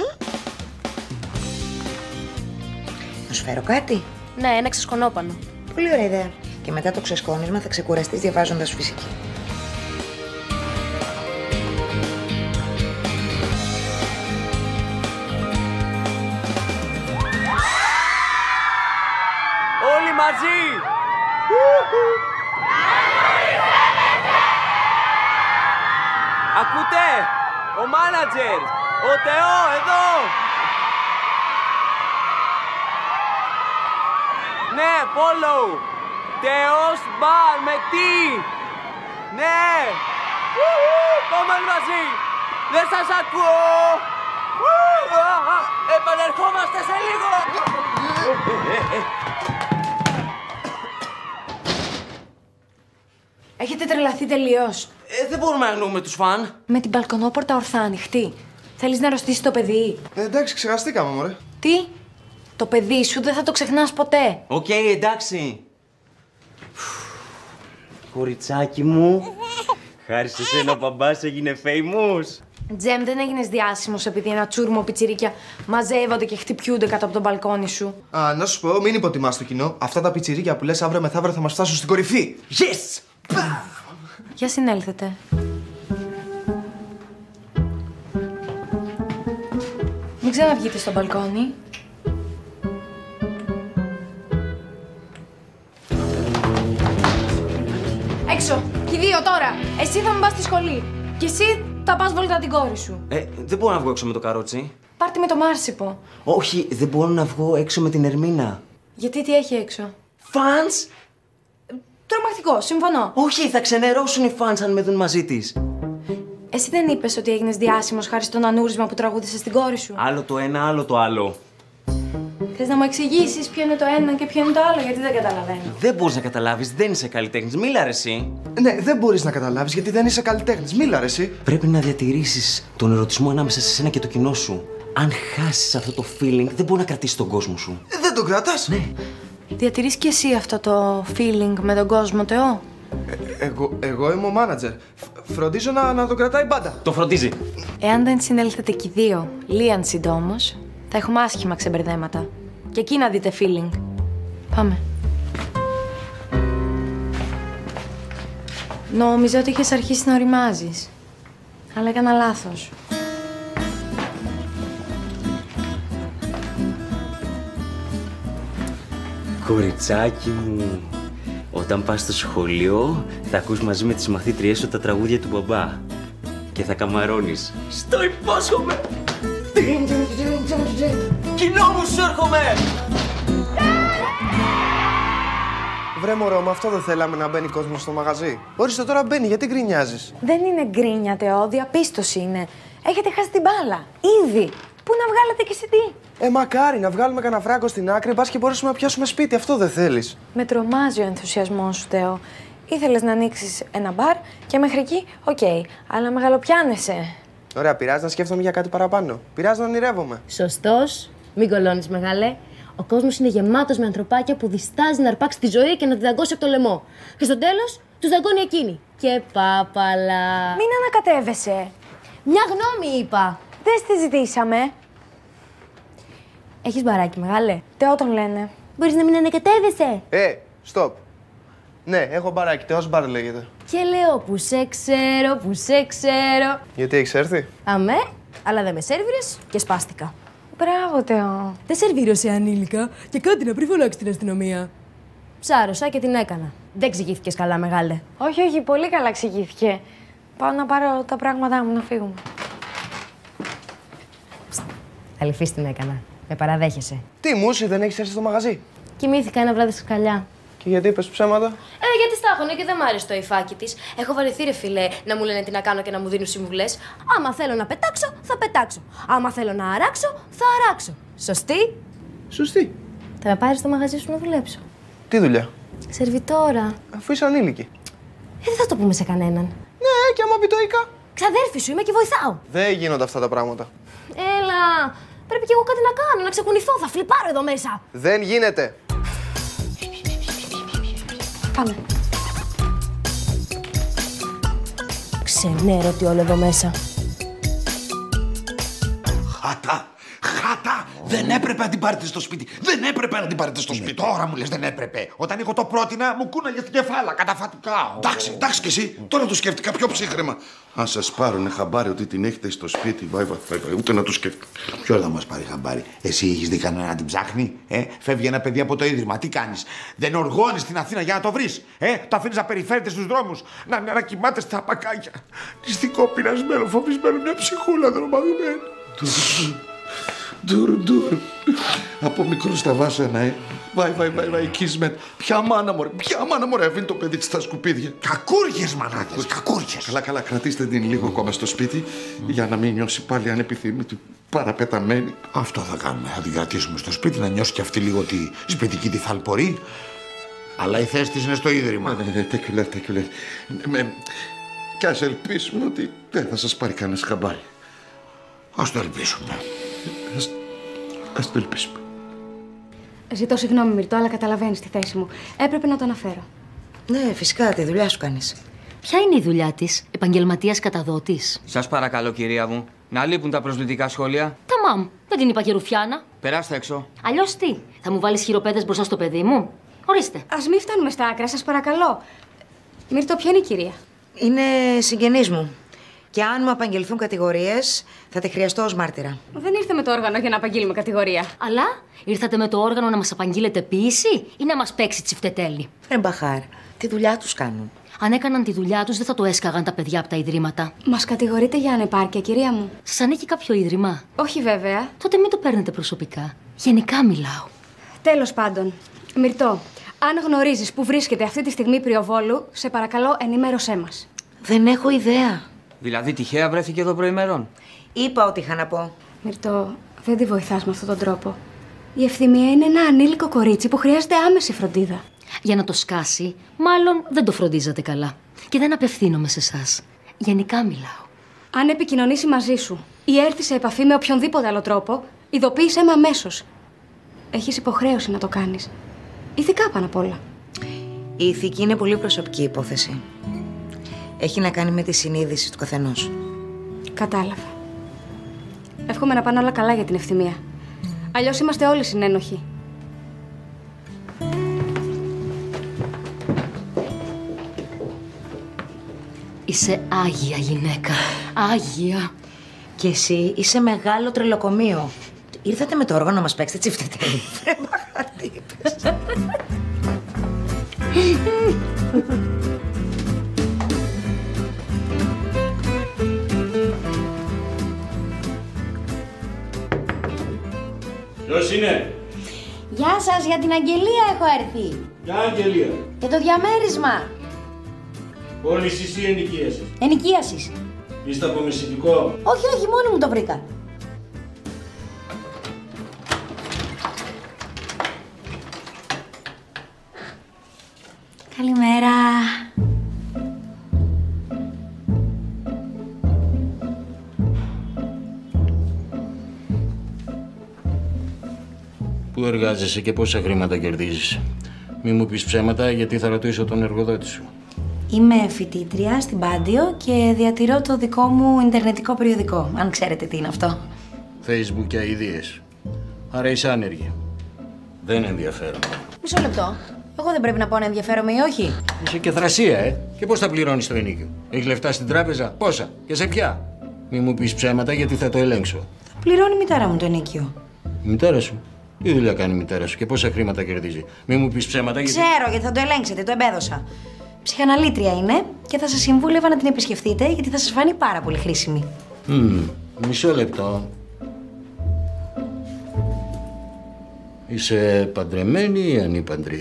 Να σου φέρω κάτι? Ναι, ένα ξεσκονόπανο. Πολύ ωραία ιδέα. Και μετά το ξεσκόνισμα θα ξεκουραστείς διαβάζοντας φυσική. Όλοι μαζί! Ακούτε! Ο μάνατζερ! Ο Τεό εδώ! Ναι, follow! Τεός μπαρ με τι! Ναι! πάλι μαζί. Δεν σας ακούω. Επανερχόμαστε σε λίγο. Έχετε τρελαθεί τελείως. Ε, δεν μπορούμε να αγνοούμε τους φαν. Με την μπαλκονόπορτα ορθά ανοιχτή. Θέλεις να αρρωστήσεις το παιδί. Ε, εντάξει, ξεχαστήκαμε, μωρέ. Τι? Το παιδί σου δεν θα το ξεχνάς ποτέ. Οκ, okay, εντάξει. Κοριτσάκι μου, χάρη σε σένα ο μπαμπάς έγινε famous. Τζέμ, δεν έγινες διάσημος επειδή ένα τσούρμο πιτσιρίκια μαζεύονται και χτυπιούνται κάτω από τον μπαλκόνι σου. Α, να σου πω, μην υποτιμάς το κοινό. Αυτά τα πιτσιρίκια που λες αύριο μεθαύριο θα μας φτάσουν στην κορυφή. Yes! Για συνέλθετε. Μην ξαναβγείτε στο μπαλκόνι. Έξω! Και οι δύο τώρα! Εσύ θα με πας στη σχολή. Και εσύ θα πας βόλτα την κόρη σου. Ε, δεν μπορώ να βγω έξω με το καρότσι. Πάρτε με το Μάρσιπο. Όχι, δεν μπορώ να βγω έξω με την Ερμίνα. Γιατί τι έχει έξω? Φανς! Τρομακτικό, συμφωνώ. Όχι, θα ξενερώσουν οι φανς αν με δουν μαζί της. Εσύ δεν είπες ότι έγινες διάσημος χάρη στον ανούρισμα που τραγούδισες στην κόρη σου? Άλλο το ένα, άλλο το άλλο. Θες να μου εξηγήσεις ποιο είναι το ένα και ποιο είναι το άλλο, γιατί δεν καταλαβαίνω. Δεν μπορείς να καταλάβεις, δεν είσαι καλλιτέχνης. Μίλα ρε εσύ. Ναι, δεν μπορείς να καταλάβεις γιατί δεν είσαι καλλιτέχνης. Μίλα ρε εσύ. Πρέπει να διατηρήσεις τον ερωτισμό ανάμεσα σε σένα και το κοινό σου. Αν χάσεις αυτό το feeling, δεν μπορεί να κρατήσεις τον κόσμο σου. Ε, δεν τον κρατάς. Ναι. Διατηρείς κι εσύ αυτό το feeling με τον κόσμο, Τεό? Ε, εγώ, εγώ είμαι ο μάνατζερ. Φροντίζω να, να τον κρατάει πάντα. Το φροντίζει. Εάν δεν συνέλθετε κι οι δύο, λίαν συντόμως, θα έχουμε άσχημα ξεμπερδέματα. Και εκεί να δείτε feeling. Πάμε. Νόμιζα ότι είχες αρχίσει να οριμάζεις. Αλλά έκανα λάθος. Κοριτσάκι μου, όταν πας στο σχολείο θα ακούς μαζί με τις μαθήτριές σου τα τραγούδια του μπαμπά. Και θα καμαρώνεις. Στο υπόσχομαι! Κοινό μου σου έρχομαι! Βρε μωρό, με αυτό δεν θέλαμε να μπαίνει κόσμος στο μαγαζί. Ορίστε τώρα μπαίνει, γιατί γκρινιάζεις? Δεν είναι γκρίνια, Τεό, διαπίστωση είναι. Έχετε χάσει την μπάλα. Ήδη. Πού να βγάλετε και τι. Ε, μακάρι να βγάλουμε κανένα φράγκο στην άκρη, μπας και μπορέσουμε να πιάσουμε σπίτι. Αυτό δεν θέλεις? Με τρομάζει ο ενθουσιασμός σου, Τεό. Ήθελες να ανοίξεις ένα μπαρ και μέχρι εκεί, οκ. Okay. Αλλά μεγαλοπιάνεσαι. Ωραία, πειράζει να σκέφτομαι για κάτι παραπάνω. Πειράζει να ονειρεύομαι. Σωστός. Μην κολώνεις, μεγάλε. Ο κόσμος είναι γεμάτος με ανθρωπάκια που διστάζει να αρπάξει τη ζωή και να τη δαγκώσει από το λαιμό. Και στο τέλος τους δαγκώνει εκείνη. Και πάπαλα. Μην ανακατεύεσαι. Μια γνώμη είπα. Δεν στη ζητήσαμε. Έχεις μπαράκι, μεγάλε? Τεό τον λένε. Μπορείς να μην ανακατεύεσαι? Ε, stop. Ναι, έχω μπαράκι. Τεός μπαρ λέγεται. Και λέω που σε ξέρω, που σε ξέρω. Γιατί έχεις έρθει? Αμέ, αλλά δεν με σέρβιρες και σπάστηκα. Μπράβο, Τεό. Δεν σερβίρωσε ανήλικα και κάτι να πριν φωνάξει την αστυνομία. Ψάρωσα και την έκανα. Δεν εξηγήθηκες καλά, μεγάλε. Όχι, όχι, πολύ καλά εξηγήθηκε. Πάω να πάρω τα πράγματά μου να φύγουμε. Αληθής την έκανα. Με παραδέχεσαι. Τι μουσι, δεν έχεις έρθει στο μαγαζί? Κοιμήθηκα ένα βράδυ σκαλιά. Και γιατί είπες ψέματα? Ε, γιατί στάχωνε και δεν μ' άρεσε το υφάκι της. Έχω βαρεθεί, ρε φιλέ, να μου λένε τι να κάνω και να μου δίνουν συμβουλές. Άμα θέλω να πετάξω, θα πετάξω. Άμα θέλω να αράξω, θα αράξω. Σωστή? Σωστή. Θα με πάρεις στο μαγαζί σου να δουλέψω. Τι δουλειά? Σερβιτόρα. Αφού είσαι ανήλικη. Ε, δεν θα το πούμε σε κανέναν. Ναι, και άμα πει το Ικα. Ξαδέρφη σου είμαι και βοηθάω. Δεν γίνονται αυτά τα πράγματα. Έλα. Πρέπει κι εγώ κάτι να κάνω, να ξεκουνηθώ. Θα φλιπάρω εδώ μέσα. Δεν γίνεται. Πάμε. Ξενέρωτη όλο εδώ μέσα. Χάτα! Χάτα! Δεν έπρεπε να την πάρετε στο σπίτι. Δεν έπρεπε να την πάρετε στο σπίτι. Τώρα μου λες δεν έπρεπε. Όταν εγώ το πρότεινα, μου κούναγε στην κεφάλα, καταφατικά. Εντάξει, εντάξει κι εσύ. Τώρα το σκέφτηκα πιο ψύχρεμα. Αν σας πάρουνε χαμπάρι ότι την έχετε στο σπίτι, βάι, βάι, βάι, ούτε να το σκέφτηκα. Ποιος θα μας πάρει χαμπάρι? Εσύ έχεις δει κανένα να την ψάχνει? Ε? Φεύγει ένα παιδί από το ίδρυμα. Τι κάνεις? Δεν οργώνεις στην Αθήνα για να το βρεις? Ε? Το αφήνεις να περιφέρεται στους δρόμους, να, να, να κοιμάται στα πακάκια. Νηστικό, πεινασμένο, φοβισμένο, μια ψυχούλα δρομαδουμένη. Ντουρ, ντουρ. Από μικρό στα βάσανα, ε. Βάι, βάι, βάι, βάι, κίσμετ. Ποια μάνα μωρέ, ποια μάνα μωρέ, αφήνει το παιδί της στα σκουπίδια. Κακούργες, μανάδες, κακούργες. Καλά, καλά, κρατήστε την λίγο ακόμα στο σπίτι για να μην νιώσει πάλι ανεπιθύμητη, παραπεταμένη. Αυτό θα κάνουμε. Θα την κρατήσουμε στο σπίτι, να νιώσει κι αυτή λίγο τη σπιτική τη θαλπορή. Αλλά η θέση της είναι στο ίδρυμα. Ναι, ναι, τέκουλε, τέκουλε. Κι ας ελπίσουμε ότι δεν θα σας πάρει κανένας χαμπάρι. Ας το ελπίσουμε. Ας, ας το ελπίσουμε. Ζητώ συγγνώμη, Μυρτώ, αλλά καταλαβαίνεις τη θέση μου. Έπρεπε να το αναφέρω. Ναι, φυσικά, τη δουλειά σου κάνεις. Ποια είναι η δουλειά της, επαγγελματίας καταδότης? Σας παρακαλώ, κυρία μου, να λείπουν τα προσβλητικά σχόλια. Τα μαμ, δεν την είπα και ρουφιάνα. Περάστε έξω. Αλλιώς τι, θα μου βάλεις χειροπέδες μπροστά στο παιδί μου? Ορίστε. Ας μην φτάνουμε στα άκρα, σας παρακαλώ. Μυρτώ, ποια είναι η κυρία? Είναι συγγενής μου. Και αν μου απαγγελθούν κατηγορίες, θα τη χρειαστώ ως μάρτυρα. Δεν ήρθε με το όργανο για να απαγγείλουμε κατηγορία. Αλλά ήρθατε με το όργανο να μας απαγγείλετε ποίηση ή να μας παίξει τσιφτετέλη? Ρε Μπαχάρ, τη δουλειά τους κάνουν. Αν έκαναν τη δουλειά τους, δεν θα το έσκαγαν τα παιδιά από τα ιδρύματα. Μας κατηγορείτε για ανεπάρκεια, κυρία μου? Σας ανήκει κάποιο ίδρυμα? Όχι, βέβαια. Τότε μην το παίρνετε προσωπικά. Γενικά μιλάω. Τέλος πάντων, Μυρτώ, αν γνωρίζεις που βρίσκεται αυτή τη στιγμή Πριοβόλου, σε παρακαλώ ενημέρωσέ μας. Δεν έχω ιδέα. Δηλαδή, τυχαία βρέθηκε εδώ προημερών. Είπα ό,τι είχα να πω. Μυρτώ, δεν τη βοηθάς με αυτόν τον τρόπο. Η Ευθυμία είναι ένα ανήλικο κορίτσι που χρειάζεται άμεση φροντίδα. Για να το σκάσει, μάλλον δεν το φροντίζατε καλά. Και δεν απευθύνομαι σε εσάς. Γενικά μιλάω. Αν επικοινωνήσει μαζί σου ή έρθει σε επαφή με οποιονδήποτε άλλο τρόπο, ειδοποίησέ με αμέσως. Έχεις υποχρέωση να το κάνεις. Ηθικά πάνω απ' όλα. Η ηθική είναι πολύ προσωπική υπόθεση. Έχει να κάνει με τη συνείδηση του καθενός. Κατάλαβα. Εύχομαι να πάνε όλα καλά για την Ευθυμία. Αλλιώς είμαστε όλοι συνένοχοι. Είσαι άγια γυναίκα. Άγια. Και εσύ είσαι μεγάλο τρελοκομείο. Ήρθατε με το όργανο να μας παίξετε τσιφτετέλη. Βρε Μπαχάρ, τι είπες. Ποιος είναι? Γεια σας, για την αγγελία έχω έρθει. Ποια αγγελία? Για το διαμέρισμα. Πώλησης ή ενοικίασης? Ενοικίασης. Είστε από μεσητικό? Όχι, όχι, μόνη μου το βρήκα. Καλημέρα. Πού εργάζεσαι και πόσα χρήματα κερδίζεις? Μη μου πεις ψέματα, γιατί θα ρωτήσω τον εργοδότη σου. Είμαι φοιτήτρια στην Πάντιο και διατηρώ το δικό μου ιντερνετικό περιοδικό, αν ξέρετε τι είναι αυτό. Facebook και αηδίες. Άρα είσαι άνεργη. Δεν ενδιαφέρομαι. Μισό λεπτό. Εγώ δεν πρέπει να πω αν ενδιαφέρομαι ή όχι. Είσαι και θρασία, ε. Και πώς θα πληρώνεις το ενοίκιο? Έχεις λεφτά στην τράπεζα? Πόσα? Και σε ποια? Μη μου πεις ψέματα, γιατί θα το ελέγξω. Θα πληρώνει η μητέρα μου το ενοίκιο. Η μητέρα σου? Τι δουλειά κάνει η μητέρα σου και πόσα χρήματα κερδίζει? Μη μου πεις ψέματα, γιατί... Ξέρω, γιατί θα το ελέγξετε, το εμπέδωσα. Ψυχαναλήτρια είναι και θα σας συμβούλευα να την επισκεφτείτε, γιατί θα σας φανεί πάρα πολύ χρήσιμη. Mm, μισό λεπτό. Είσαι παντρεμένη ή ανήπαντρη?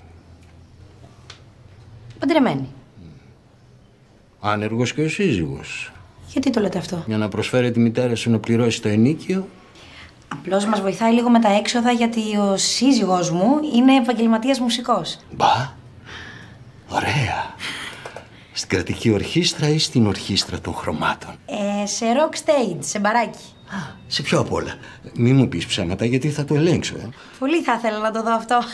Παντρεμένη. Άνεργος και ο σύζυγος. Γιατί το λέτε αυτό? Για να προσφέρει τη μητέρα σου να πληρώσει το ενοίκιο. Απλώς μας βοηθάει λίγο με τα έξοδα, γιατί ο σύζυγός μου είναι επαγγελματίας μουσικός. Μπα, ωραία. Στην κρατική ορχήστρα ή στην ορχήστρα των χρωμάτων? Ε, σε rock stage, σε μπαράκι. Α, σε ποιο απ' όλα? Μη μου πεις ψέματα, γιατί θα το ελέγξω, ε. Πολύ θα ήθελα να το δω αυτό.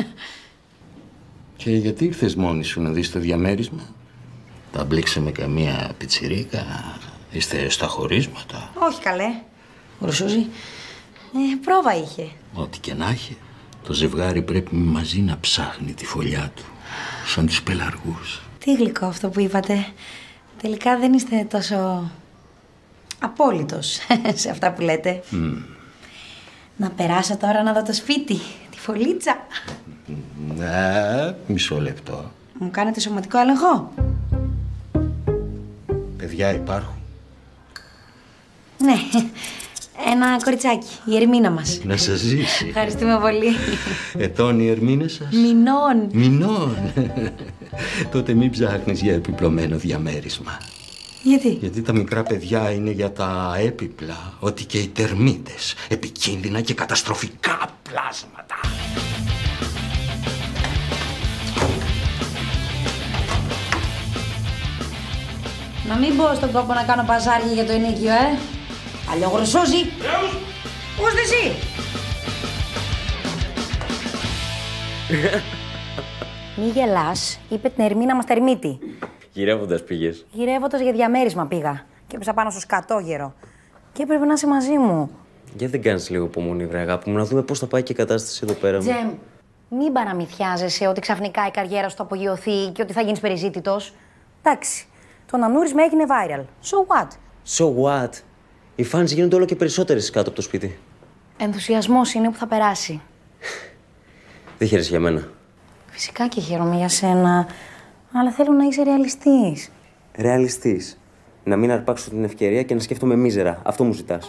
Και γιατί ήρθες μόνη σου να δεις το διαμέρισμα? Τα μπλήξε με καμία πιτσιρίκα? Είστε στα χωρίσματα? Όχι καλέ. Ο Ρωσούζη, ε, πρόβα είχε. Ό,τι και να έχει, το ζευγάρι πρέπει μαζί να ψάχνει τη φωλιά του, σαν τους πελαργούς. Τι γλυκό αυτό που είπατε. Τελικά δεν είστε τόσο απόλυτος σε αυτά που λέτε. Mm. Να περάσω τώρα να δω το σπίτι, τη φωλίτσα. Ναι, μισό λεπτό. Μου κάνετε σωματικό έλεγχο? Παιδιά υπάρχουν? Ναι, Ένα κοριτσάκι, η Ερμίνα μας. Να σας ζήσει. Ευχαριστούμε πολύ. Ετών οι Ερμίνες σας. Μηνών. Μηνών. Τότε μην ψάχνεις για επιπλωμένο διαμέρισμα. Γιατί? Γιατί τα μικρά παιδιά είναι για τα έπιπλα, ότι και οι τερμίτες, επικίνδυνα και καταστροφικά πλάσματα. Να μην μπω στον κόπο να κάνω παζάρια για το ενίκιο, ε. Αλλιογροσόζη. Πώς δε εσύ. Μη γελάς, είπε την Ερμίνα μας τερμίτη. Γυρεύοντας πήγες. Γυρεύοντας για διαμέρισμα πήγα. Και έπεσα πάνω στο σκατόγερο. Και έπρεπε να είσαι μαζί μου. Γιατί δεν κάνεις λίγο υπομονή, βρε αγάπη μου, να δούμε πώς θα πάει και η κατάσταση εδώ πέρα. Τζεμ, μην παραμυθιάζεσαι ότι ξαφνικά η καριέρα σου θα απογειωθεί και ότι θα γίνεις περιζήτητος. Εντάξει, το νανούρισμα έγινε viral. So what? So what? Οι φάνς γίνονται όλο και περισσότερες κάτω από το σπίτι. Ενθουσιασμός είναι που θα περάσει. Δεν χαίρεσαι για μένα. Φυσικά και χαίρομαι για σένα. Αλλά θέλω να είσαι ρεαλιστής. Ρεαλιστής. Να μην αρπάξω την ευκαιρία και να σκέφτομαι μίζερα. Αυτό μου ζητάς.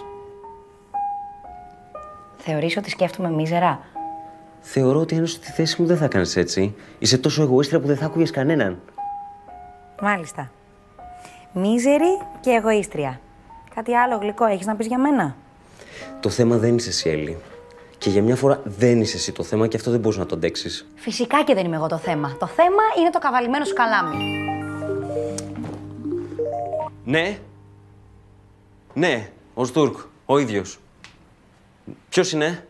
Θεωρείς ότι σκέφτομαι μίζερα? Θεωρώ ότι αν στη θέση μου δεν θα κάνεις έτσι. Είσαι τόσο εγωίστρια που δεν θα άκουγες κανέναν. Μάλιστα. Μίζερη και εγωίστρια. Κάτι άλλο γλυκό έχεις να πεις για μένα? Το θέμα δεν είσαι εσύ, Έλλη. Και για μια φορά δεν είσαι εσύ το θέμα και αυτό δεν μπορείς να το αντέξεις. Φυσικά και δεν είμαι εγώ το θέμα. Το θέμα είναι το καβαλημένο σου καλάμι. Ναι. Ναι, ο Στουρκ, ο ίδιος. Ποιος είναι?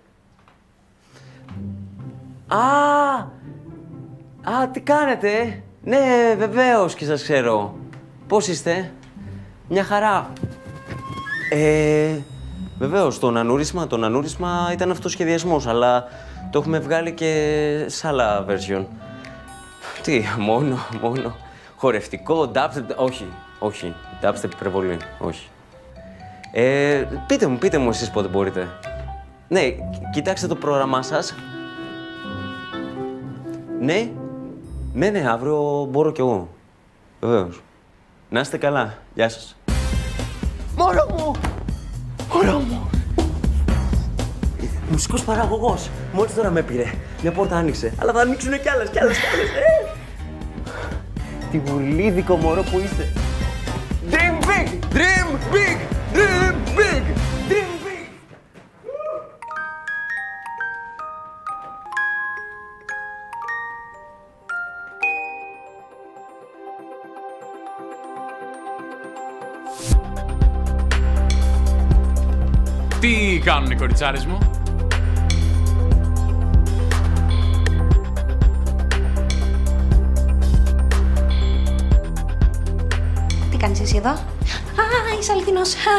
Α, α, τι κάνετε? Ναι, βεβαίως και σας ξέρω. Πώς είστε? Μια χαρά. Ε, βεβαίως, το νανούρισμα, το νανούρισμα ήταν αυτοσχεδιασμός, αλλά το έχουμε βγάλει και σε άλλα version. Τι, μόνο, μόνο. Χορευτικό, dubstep, όχι, όχι. Dubstep υπερβολή, όχι. Ε, πείτε μου, πείτε μου εσείς πότε μπορείτε. Ναι, κοιτάξτε το πρόγραμμά σας. Ναι, ναι, ναι, αύριο μπορώ κι εγώ. Βεβαίως. Να είστε καλά. Γεια σας. Μωρό μου! Μωρό μου! Μουσικός παραγωγός. Μόλις τώρα με πήρε. Μια πόρτα άνοιξε. Αλλά θα ανοίξουν κι άλλες, κι άλλες, κι άλλες. Ε! Τι βουλίδικο μωρό που είσαι. Dream big! Dream big! Dream big! Dream big! Τι κάνουν οι κοριτσάρες μου? Τι κάνεις εσύ εδώ? Α, είσαι αληθινός. Α,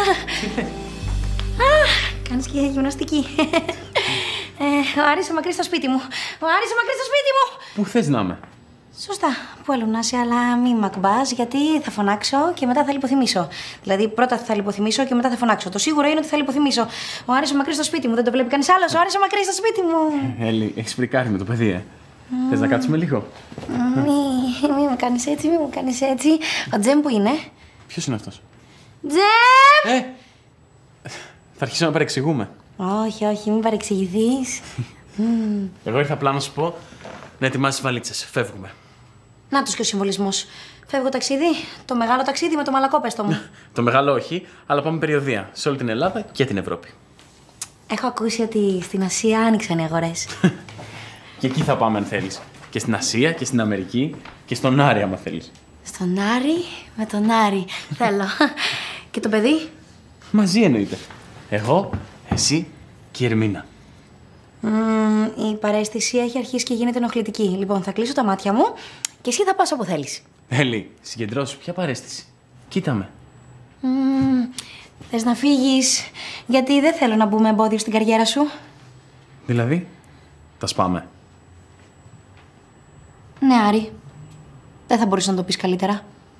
κάνεις και γυμναστική. Ε, ο Άρης είναι μακρύ στο σπίτι μου. Ο Άρης είναι μακρύ στο σπίτι μου. Πού θες να είμαι? Σωστά. Πού αλλού να είσαι, αλλά μη μ' ακουμπάς, γιατί θα φωνάξω και μετά θα λιποθυμήσω. Δηλαδή, πρώτα θα λιποθυμήσω και μετά θα φωνάξω. Το σίγουρο είναι ότι θα λιποθυμήσω. Ο Άρης είναι μακρύ στο σπίτι μου, δεν το βλέπει κανείς άλλος. Ο Άρης είναι μακρύ στο σπίτι μου. Έλλη, έχεις φρικάρει με το παιδί, ε. Mm. Θες να κάτσουμε λίγο? Μη, μη με κάνεις έτσι, μη με κάνεις έτσι. Ο Τζέμ που είναι? Ποιος είναι αυτός? Τζέμ! Ε! Θα αρχίσω να παρεξηγούμε. Όχι, όχι, μην παρεξηγηθείς. mm. Εγώ ήρθα απλά να σου πω να ετοιμάσεις βαλίτσες. Φεύγουμε. Νάτος και ο συμβολισμός. Φεύγω ταξίδι. Το μεγάλο ταξίδι με το μαλακό, πες το μου. Το μεγάλο όχι, αλλά πάμε περιοδεία σε όλη την Ελλάδα και την Ευρώπη. Έχω ακούσει ότι στην Ασία άνοιξαν οι αγορές. Και εκεί θα πάμε αν θέλεις. Και στην Ασία και στην Αμερική και στον Άρη, άμα θέλεις. Στον Άρη με τον Άρη. Θέλω. Και το παιδί? Μαζί εννοείται. Εγώ, εσύ και η Ερμίνα. Mm, η παρέστηση έχει αρχίσει και γίνεται ενοχλητική. Λοιπόν, θα κλείσω τα μάτια μου και εσύ θα πας όπου θέλεις. Έλλη, συγκεντρώσου. Ποια παρέστηση? Κοίτα με. Mm, θες να φύγεις, γιατί δεν θέλω να μπούμε εμπόδιο στην καριέρα σου. Δηλαδή, τα σπάμε. Ναι, Άρη. Δεν θα μπορούσα να το πεις καλύτερα.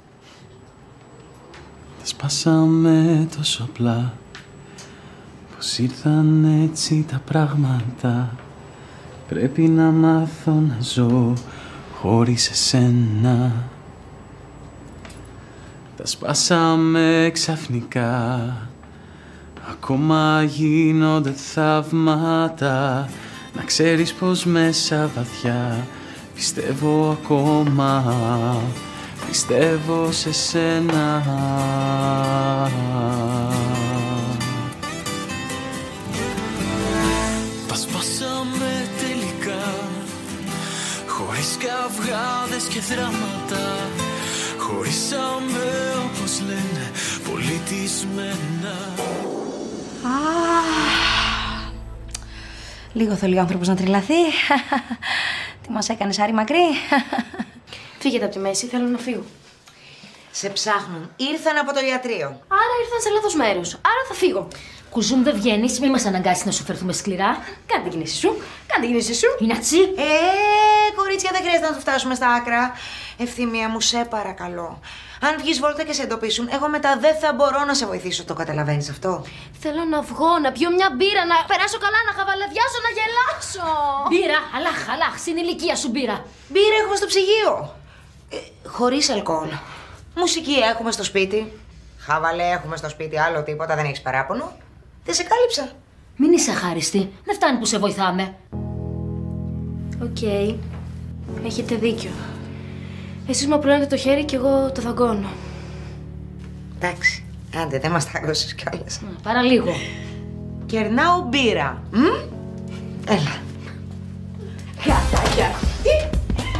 Τα σπάσαμε τόσο απλά. Πώς ήρθαν έτσι τα πράγματα. Πρέπει να μάθω να ζω χωρίς εσένα. Τα σπάσαμε ξαφνικά. Ακόμα γίνονται θαύματα. Να ξέρεις πως μέσα βαθιά πιστεύω ακόμα. Πιστεύω σε σένα. Τα σπάσαμε τελικά, χωρίς καυγάδες και δράματα. Χωρίσαμε όπως λένε, πολιτισμένα. Λίγο θέλει ο άνθρωπος να τρελαθεί. Τι μας έκανες, Άρη Μακρύ? Φύγετε από τη μέση, θέλω να φύγω. Σε ψάχνουν. Ήρθαν από το ιατρείο. Άρα ήρθαν σε λάθος μέρος. Άρα θα φύγω. Κουζούμ, δεν βγαίνεις, μη μας αναγκάσεις να σου φερθούμε σκληρά. Κάνε την κίνηση σου. Κάνε την κίνηση σου. Είναι ατσί. Ε, κορίτσια, δεν χρειάζεται να το φτάσουμε στα άκρα. Ευθυμία μου, σε παρακαλώ. Αν βγεις βόλτα και σε εντοπίσουν, εγώ μετά δεν θα μπορώ να σε βοηθήσω. Το καταλαβαίνεις αυτό? Θέλω να βγω, να πιω μια μπύρα, να περάσω καλά, να χαβαλαδιάσω, να γελάσω. Μπύρα, αλάχ, αλάχ, στην ηλικία σου μπύρα. Μπύρα έχουμε στο ψυγείο. Ε, χωρίς αλκοόλ. Μουσική έχουμε στο σπίτι. Χαβαλέ έχουμε στο σπίτι, άλλο τίποτα, δεν έχεις παράπονο. Δεν σε κάλυψα. Μην είσαι αχάριστη. Δεν φτάνει που σε βοηθάμε. Οκ. Okay. Έχετε δίκιο. Εσείς μου απλώνετε το χέρι και εγώ το δαγκώνω. Εντάξει. Άντε, δεν μας τάγκωσες κιόλας. Παραλίγο. Κερνάω μπύρα. Μ? Έλα. Γατάκια. Τι?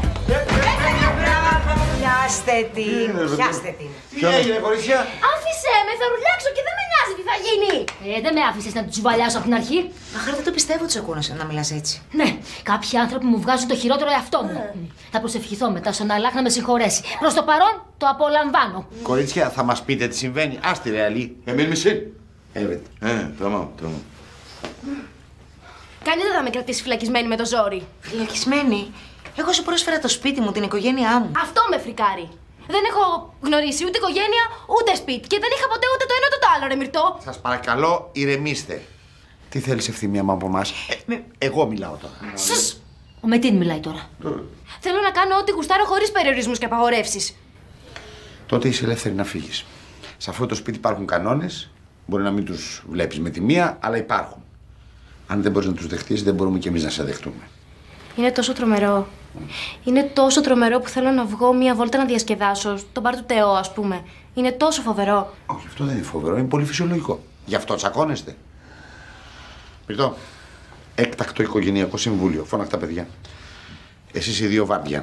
Μπράβο, πιάστε την. Πιάστε την. Τι έγινε, κορίτσια? Άφησέ με, θα ρουλιάξω και δεν με νοιάζει τι θα γίνει. Ε, δεν με άφησες να του τσουβαλιάσω από την αρχή. Αχ, δεν το πιστεύω ότι σε ακούνε να μιλάς έτσι. Ναι, κάποιοι άνθρωποι μου βγάζουν το χειρότερο εαυτό μου. Mm. Θα προσευχηθώ μετά στον Αλλάχ να με συγχωρέσει. Προς το παρόν το απολαμβάνω. Κορίτσια, θα μας πείτε τι συμβαίνει. Άστη ρε Αλή. Εμείς μισή. Evet. Ε, tamam, tamam. Κανείς δεν θα με κρατήσει φυλακισμένη με το ζόρι. Φυλακισμένη? Εγώ σου πρόσφερα το σπίτι μου, την οικογένειά μου. Αυτό με φρικάρει. Δεν έχω γνωρίσει ούτε οικογένεια ούτε σπίτι. Και δεν είχα ποτέ ούτε το ένα ούτε το άλλο, ρε Μυρτώ. Σας παρακαλώ, ηρεμήστε. Τι θέλεις, Ευθυμία μου, από εμάς? Ε, εγώ μιλάω τώρα. Σσ! Ο Μετίν μιλάει τώρα. Θέλω να κάνω ό,τι γουστάρω χωρίς περιορισμούς και απαγορεύσεις. Τότε είσαι ελεύθερη να φύγεις. Σε αυτό το σπίτι υπάρχουν κανόνες. Μπορεί να μην τους βλέπεις με τη μία, αλλά υπάρχουν. Αν δεν μπορείς να τους δεχτείς, δεν μπορούμε κι εμείς να σε δεχτούμε. Είναι τόσο τρομερό. Είναι τόσο τρομερό που θέλω να βγω μία βόλτα να διασκεδάσω. Στον μπαρ του Τεό, ας πούμε. Είναι τόσο φοβερό. Όχι, αυτό δεν είναι φοβερό, είναι πολύ φυσιολογικό. Γι' αυτό τσακώνεστε. Μυρτώ, έκτακτο οικογενειακό συμβούλιο. Φώναχ τα παιδιά. Εσείς οι δύο βάρδια.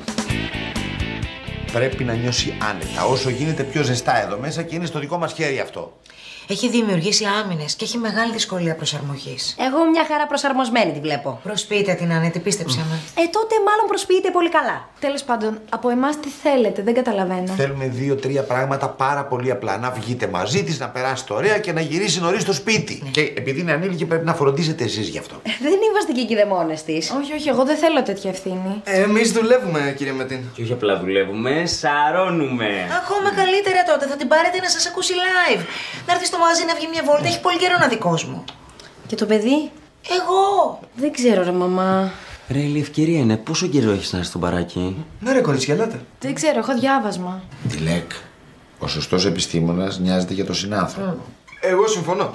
Πρέπει να νιώσει άνετα, όσο γίνεται πιο ζεστά εδώ μέσα και είναι στο δικό μας χέρι αυτό. Έχει δημιουργήσει άμυνες και έχει μεγάλη δυσκολία προσαρμογής. Εγώ μια χαρά προσαρμοσμένη τη βλέπω. Προσποιείται την Άνετη, πίστεψε με. Ε, τότε μάλλον προσποιείται πολύ καλά. Τέλος πάντων, από εμάς τι θέλετε, δεν καταλαβαίνω. Θέλουμε δύο-τρία πράγματα πάρα πολύ απλά. Να βγείτε μαζί της, να περάσετε ωραία και να γυρίσει νωρίς στο σπίτι. Ναι. Και επειδή είναι ανήλικη, πρέπει να φροντίσετε εσείς γι' αυτό. Ε, δεν είμαστε και οι κηδεμόνες της. Όχι, όχι, εγώ δεν θέλω τέτοια ευθύνη. Ε, εμείς δουλεύουμε, κύριε Μετίν. Και όχι απλά δουλεύουμε, σαρώνουμε. Ακόμα καλύτερα τότε, θα την πάρετε να σας ακούσει live. Να έρθει στο μαγαζί να βγει μια βόλτα, έχει πολύ καιρό να δει κόσμο. Και το παιδί? Εγώ! Δεν ξέρω, ρε μαμά. Ρε, η ευκαιρία είναι. Πόσο καιρό έχεις να έρθει στο μπαράκι? Ναι, ρε κορίτσια, ελάτε. Δεν ξέρω, έχω διάβασμα. Τιλέκ, ο σωστός επιστήμονας νοιάζεται για τον συνάνθρωπο. Εγώ συμφωνώ.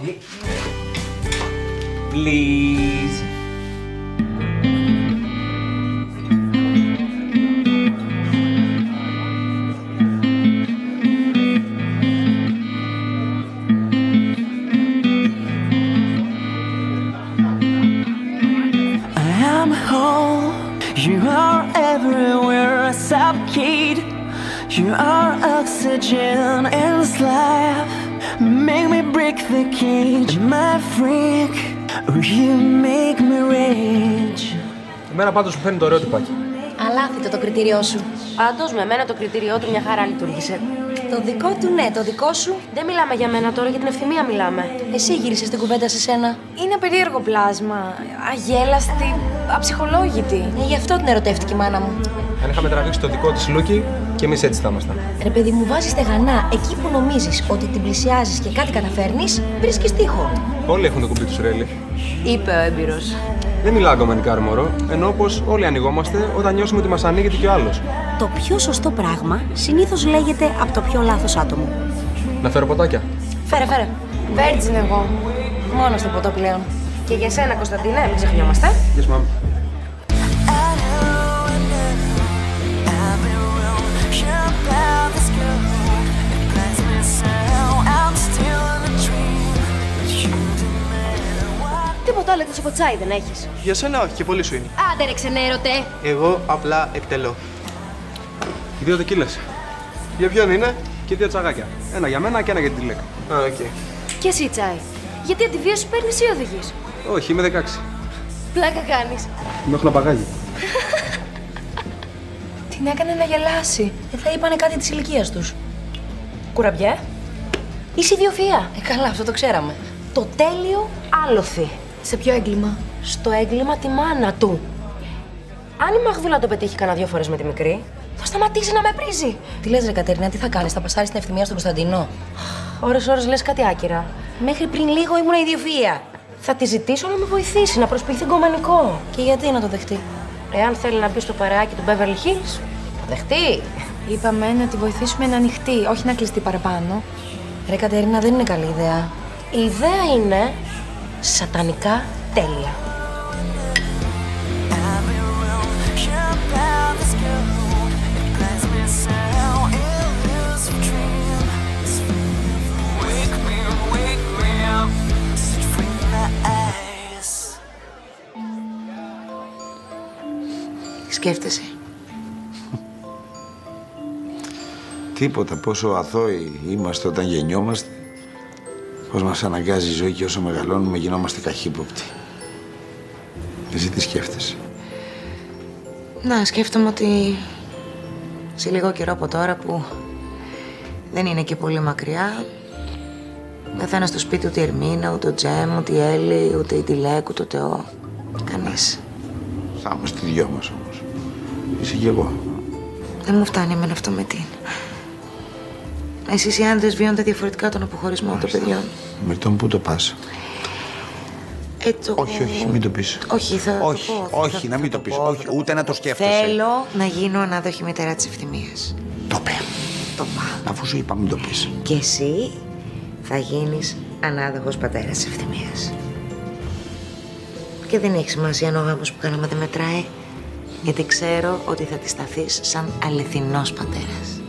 Please. You are everywhere, I suffocate. You are oxygen in this life. Make me break the cage, my freak. You make me rage. Εμένα πάντως μου φαίνεται το ωραίο τυπάκι. Αλάθητο το κριτήριό σου. Πάντως με μένα το κριτήριό του μια χαρά λειτουργήσε. Το δικό του ναι, το δικό σου. Δεν μιλάμε για μένα τώρα, για την Ευθυμία μιλάμε. Εσύ γύρισες την κουβέντα σε σένα. Είναι περίεργο πλάσμα. Αγέλαστη, αψυχολόγητη. Ε, γι' αυτό την ερωτεύτηκε η μάνα μου. Αν είχαμε τραβήξει το δικό της Λούκι, και εμείς έτσι θα ήμασταν. Ρε παιδί μου, βάζεις στεγανά εκεί που νομίζεις ότι την πλησιάζεις και κάτι καταφέρνεις, βρίσκεις τείχο. Όλοι έχουν το κουμπί τους, Ρέλη. Είπε ο έμπειρος. Δεν μιλάω αγκομανικά, μωρό, ενώ πως όλοι ανοιγόμαστε όταν νιώσουμε ότι μας ανοίγεται και ο άλλος. Το πιο σωστό πράγμα συνήθως λέγεται από το πιο λάθος άτομο. Να φέρω ποτάκια? Φέρε, φέρε. Virgin εγώ. Μόνο στο ποτό πλέον. Και για σένα, Κωνσταντίνε, μην ξεχνιόμαστε. Yes, mom. Τίποτα άλλο εκτός από τσάι δεν έχεις. Για σένα όχι και πολύ σου είναι. Άντε ρε ξενέρωτε. Εγώ απλά εκτελώ. Δύο τεκίλες. Για ποιον είναι? Και δύο τσαγάκια. Ένα για μένα και ένα για την Λέκα. Α, οκ. Okay. Και εσύ τσάι. Γιατί αντιβίωση παίρνεις ή οδηγείς? Όχι, είμαι δεκαέξι. Πλάκα κάνεις. Με έχουν απαγάγει. Την έκανε να γελάσει. Δεν θα είπανε κάτι της ηλικίας τους. Κουραμπιέ. Είσαι ιδιοφυΐα. Ε, καλά, αυτό το ξέραμε. Το τέλειο άλοθη. Σε ποιο έγκλημα? Στο έγκλημα τη μάνα του. Αν η Μαγδούλα το πετύχει κανένα δυο φορές με τη μικρή, θα σταματήσει να με πρίζει. Τι λες ρε Κατερίνα, τι θα κάνεις, θα πασάρεις την ευθυμία στον Κωνσταντινό? Ώρες ώρες λες κάτι άκυρα. Μέχρι πριν λίγο ήμουν ιδιοφυΐα. Θα τη ζητήσω να με βοηθήσει, να προσποιηθεί γκομανικό. Και γιατί να το δεχτεί? Εάν θέλει να μπει στο παρεάκι του Beverly Hills, θα δεχτεί. Είπαμε να τη βοηθήσουμε να ανοιχτεί, όχι να κλειστεί παραπάνω. Ρε Κατερίνα, δεν είναι καλή ιδέα. Η ιδέα είναι σατανικά τέλεια. Σκέφτεσαι. Τίποτα. Πόσο αθώοι είμαστε όταν γεννιόμαστε. Πώς μας αναγκάζει η ζωή και όσο μεγαλώνουμε γινόμαστε καχύποπτοι. Εσύ τι σκέφτεσαι? Να, σκέφτομαι ότι σε λίγο καιρό από τώρα που δεν είναι και πολύ μακριά, δεν θα είναι στο σπίτι ούτε η Ερμίνα, ούτε ο Τζέμ, ούτε η Έλλη, ούτε η Τιλέκ, ούτε ο Τεό. Κανείς. Θα είμαστε οι δυο μας όμως. Είσαι κι εγώ. Δεν μου φτάνει εμένα αυτό με την. Εσείς οι άντρες βιώνετε διαφορετικά τον αποχωρισμό των παιδιών. Με τον πού το πας? Ε, το... Όχι, όχι, μην το πεις. Όχι, θα όχι, το πω. όχι, θα να μην το, το πεις. πω, Όχι, ούτε να το σκέφτεσαι. Θέλω να γίνω ανάδοχη μητέρα της Ευθυμίας. Το πέ. Το πά. Αφού σου είπα μην το πεις. Και εσύ θα γίνεις ανάδοχος πατέρας της Ευθυμίας. Και δεν έχει σημασία αν ο γάμος που κάναμε δεν μετράει. Γιατί ξέρω ότι θα τη σταθείς σαν αληθινός πατέρας.